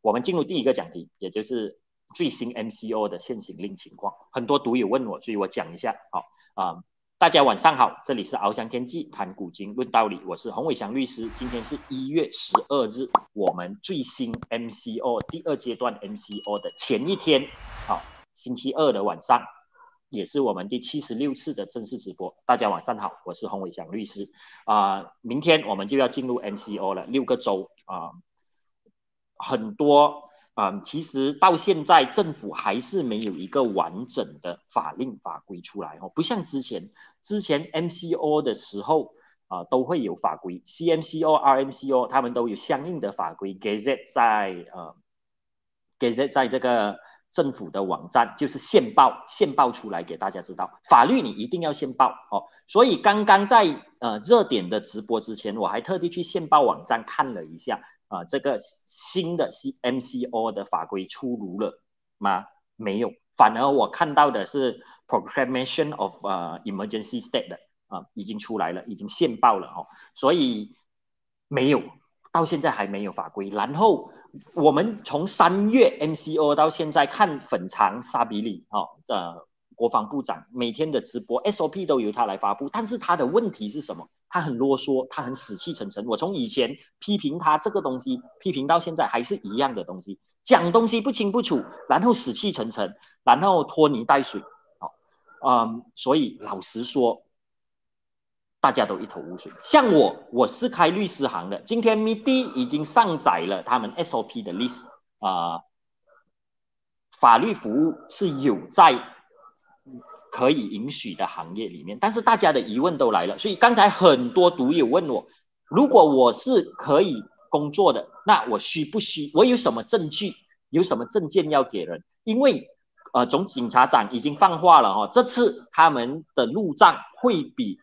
我们进入第一个讲题，也就是最新 MCO 的现行令情况。很多读友问我，所以我讲一下。好大家晚上好，这里是翱翔天际谈古今论道理，我是洪伟祥律师。今天是1月12日，我们最新 MCO 第二阶段 MCO 的前一天，星期二的晚上，也是我们第76次的正式直播。大家晚上好，我是洪伟祥律师。明天我们就要进入 MCO 了，6个州很多其实到现在政府还是没有一个完整的法令法规出来不像之前 MCO 的时候都会有法规 CMCO、RMCO 他们都有相应的法规 Gazette 在这个政府的网站，就是宪报出来给大家知道，法律你一定要宪报所以刚刚在热点的直播之前，我还特地去宪报网站看了一下这个新的 MCO 的法规出炉了吗？没有，反而我看到的是 Proclamation of Emergency State 的已经出来了，已经宪报了所以没有，到现在还没有法规。然后我们从3月 MCO 到现在看粉肠沙比里国防部长每天的直播 SOP 都由他来发布，但是他的问题是什么？他很啰嗦，他很死气沉沉。我从以前批评他这个东西，批评到现在还是一样的东西，讲东西不清不楚，然后死气沉沉，然后拖泥带水所以老实说，大家都一头雾水。像我是开律师行的，今天 MIDI 已经上载了他们 SOP 的 list 法律服务是有在可以允许的行业里面，但是大家的疑问都来了，所以刚才很多读友问我，如果我是可以工作的，那我需不需我有什么证据，有什么证件要给人？因为总警察长已经放话了这次他们的路障会比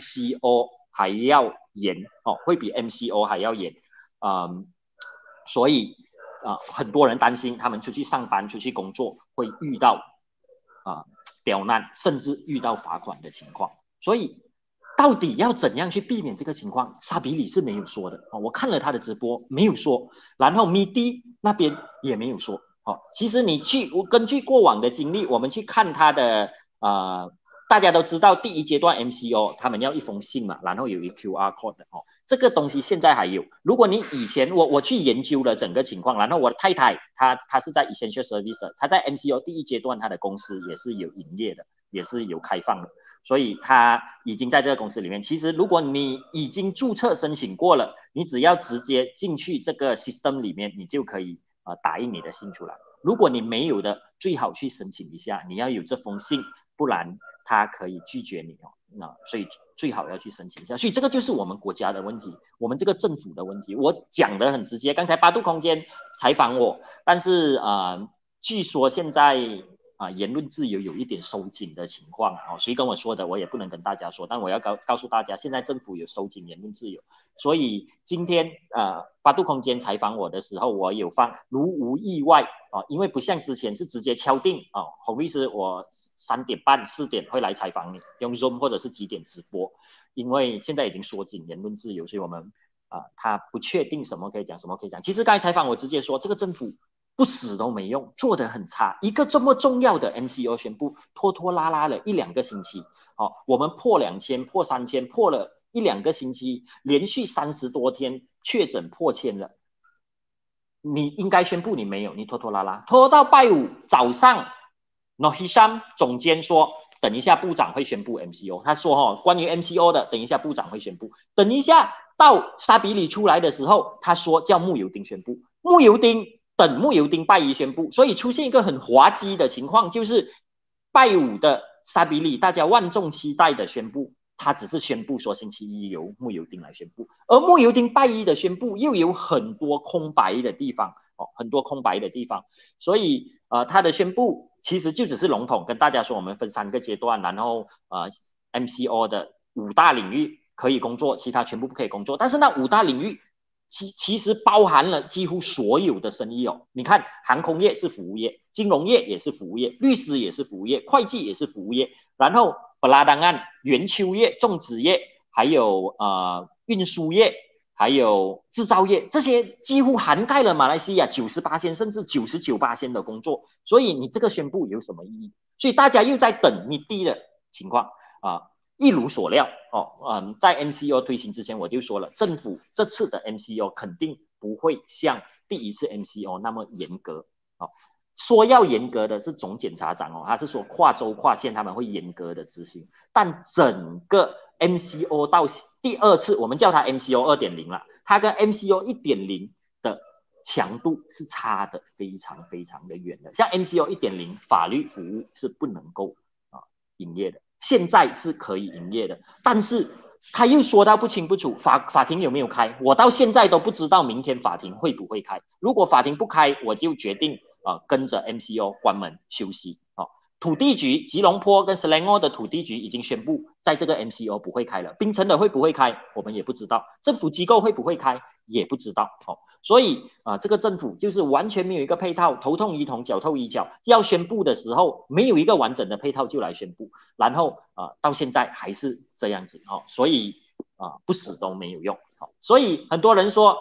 MCO 还要严会比 MCO 还要严所以很多人担心他们出去上班出去工作会遇到刁难，甚至遇到罚款的情况。所以到底要怎样去避免这个情况？沙比里是没有说的我看了他的直播没有说，然后 MIDI 那边也没有说其实你根据过往的经历，我们去看他的大家都知道第一阶段 MCO 他们要一封信嘛，然后有一个 QR code 的这个东西现在还有。如果你以前我去研究了整个情况，然后我的太太她是在 Essential Service 的，她在 MCO 第一阶段她的公司也是有营业的，也是有开放的，所以她已经在这个公司里面。其实如果你已经注册申请过了，你只要直接进去这个 system 里面，你就可以打印你的信出来。如果你没有的，最好去申请一下，你要有这封信，不然他可以拒绝你所以最好要去申请一下。所以这个就是我们国家的问题，我们这个政府的问题。我讲得很直接，刚才八度空间采访我，但是据说现在言论自由有一点收紧的情况谁跟我说的我也不能跟大家说，但我要告诉大家，现在政府有收紧言论自由。所以今天八度空间采访我的时候，我有放如无意外因为不像之前是直接敲定洪律师我3点半4点会来采访你，用 Zoom 或者是几点直播，因为现在已经缩紧言论自由，所以我们他不确定什么可以讲什么可以讲。其实刚才采访我直接说，这个政府不死都没用，做得很差。一个这么重要的 MCO 宣布拖拖拉拉了1-2个星期我们破2000破3000破了1-2个星期，连续30多天确诊破1000了，你应该宣布，你没有，你拖拖拉拉拖到拜五早上，Noh Hisham 总监说等一下部长会宣布 MCO， 他说关于 MCO 的等一下部长会宣布，等一下到沙比里出来的时候，他说叫慕尤丁宣布，等慕尤丁拜一宣布，所以出现一个很滑稽的情况，就是拜五的沙比里大家万众期待的宣布，他只是宣布说星期一由慕尤丁来宣布，而慕尤丁拜一的宣布又有很多空白的地方很多空白的地方，所以他的宣布其实就只是笼统跟大家说我们分3个阶段，然后MCO 的5大领域可以工作，其他全部不可以工作，但是那5大领域其实包含了几乎所有的生意你看航空业是服务业，金融业也是服务业，律师也是服务业，会计也是服务业，然后布拉档案、圆丘业、种植业，还有运输业， 还有制造业，这些几乎涵盖了马来西亚98%甚至99%的工作，所以你这个宣布有什么意义？所以大家又在等你低的情况一如所料在 MCO 推行之前我就说了，政府这次的 MCO 肯定不会像第一次 MCO 那么严格说要严格的是总检察长他是说跨州跨县他们会严格的执行，但整个 MCO 到第二次，我们叫它 MCO 2.0了，它跟 MCO 1.0的强度是差的非常非常的远的。像 MCO 1.0，法律服务是不能够营业的，现在是可以营业的，但是他又说到不清不楚，法庭有没有开？我到现在都不知道明天法庭会不会开。如果法庭不开，我就决定跟着 MCO 关门休息土地局吉隆坡跟 Selangor 的土地局已经宣布，在这个 MCO 不会开了。槟城的会不会开，我们也不知道。政府机构会不会开，也不知道所以这个政府就是完全没有一个配套，头痛医头，脚痛医脚。要宣布的时候，没有一个完整的配套就来宣布，然后到现在还是这样子所以不死都没有用所以很多人说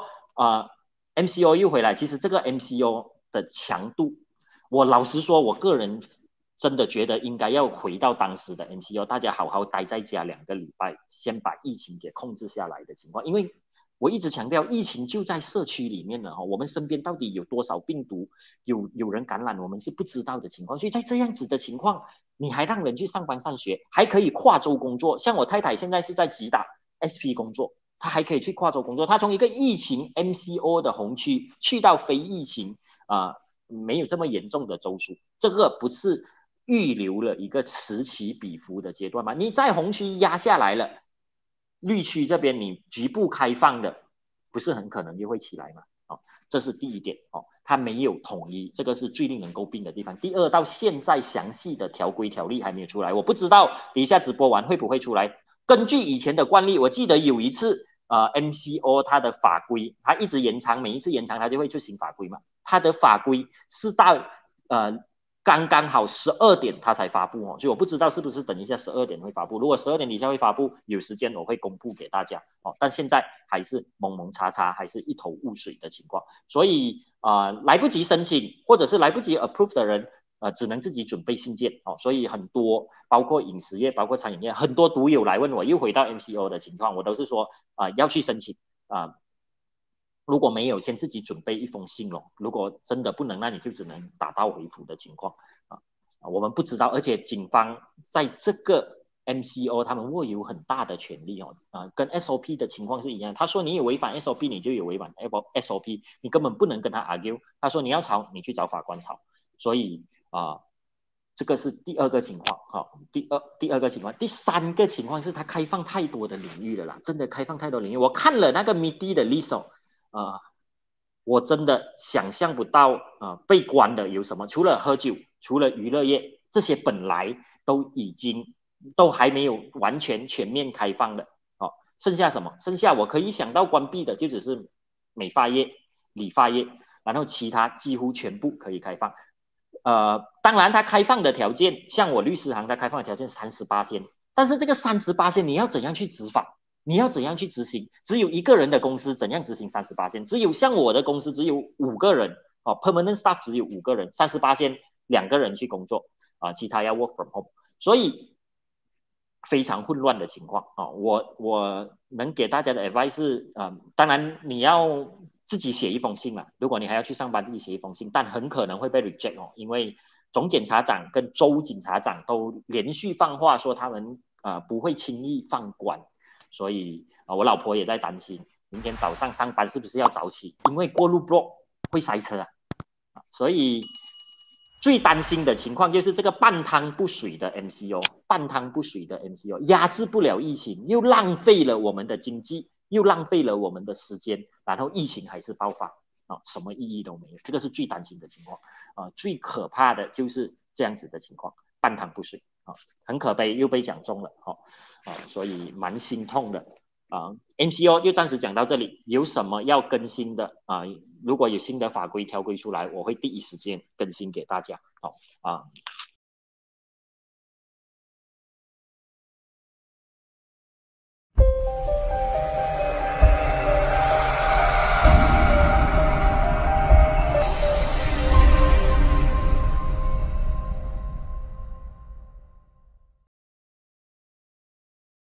MCO 又回来，其实这个 MCO 的强度，我老实说，我个人真的觉得应该要回到当时的 MCO， 大家好好待在家2个礼拜，先把疫情给控制下来的情况。因为我一直强调，疫情就在社区里面了我们身边到底有多少病毒，有人感染，我们是不知道的情况。所以在这样子的情况，你还让人去上班上学，还可以跨州工作。像我太太现在是在吉打 SP 工作，她还可以去跨州工作。她从一个疫情 MCO 的红区去到非疫情没有这么严重的州属，这个不是预留了一个此起彼伏的阶段吗？你在红区压下来了，绿区这边你局部开放的，不是很可能又会起来吗？这是第一点它没有统一，这个是最令人诟病的地方。第二，到现在详细的条规条例还没有出来，我不知道等一下直播完会不会出来。根据以前的惯例，我记得有一次MCO 它的法规，它一直延长，每一次延长它就会出新法规嘛。它的法规是到刚刚好12点它才发布所以我不知道是不是等一下12点会发布。如果12点底下会发布，有时间我会公布给大家但现在还是蒙蒙查查，还是一头雾水的情况。所以来不及申请或者是来不及 approve 的人只能自己准备信件所以很多包括饮食业包括餐饮业很多读友来问我，又回到 MCO 的情况，我都是说要去申请如果没有，先自己准备一封信如果真的不能，那你就只能打道回府的情况我们不知道，而且警方在这个 MCO 他们握有很大的权利跟 SOP 的情况是一样。他说你有违反 SOP， 你就有违反 SOP， 你根本不能跟他 argue。他说你要吵，你去找法官吵。所以这个是第二个情况第二个情况。第三个情况是他开放太多的领域了啦，真的开放太多领域。我看了那个 MIDI 的 list我真的想象不到被关的有什么，除了喝酒，除了娱乐业，这些本来都还没有完全全面开放的剩下什么？剩下我可以想到关闭的就只是美发业、理发业，然后其他几乎全部可以开放。当然它开放的条件，像我律师行它开放的条件38%，但是这个38%你要怎样去执法？你要怎样去执行？只有一个人的公司怎样执行38%？只有像我的公司只有5个人permanent staff 只有5个人，38%，2个人去工作其他要 work from home， 所以非常混乱的情况我能给大家的 advice 是当然你要自己写一封信嘛，如果你还要去上班，自己写一封信，但很可能会被 reject 因为总检察长跟州检察长都连续放话说他们不会轻易放宽。所以我老婆也在担心明天早上上班是不是要早起，因为过路 block 会塞车所以最担心的情况就是这个半汤不水的 MCO， 半汤不水的 MCO 压制不了疫情，又浪费了我们的经济，又浪费了我们的时间，然后疫情还是爆发什么意义都没有。这个是最担心的情况最可怕的就是这样子的情况，半汤不水很可悲，又被讲中了所以蛮心痛的MCO 就暂时讲到这里，有什么要更新的如果有新的法规条规出来，我会第一时间更新给大家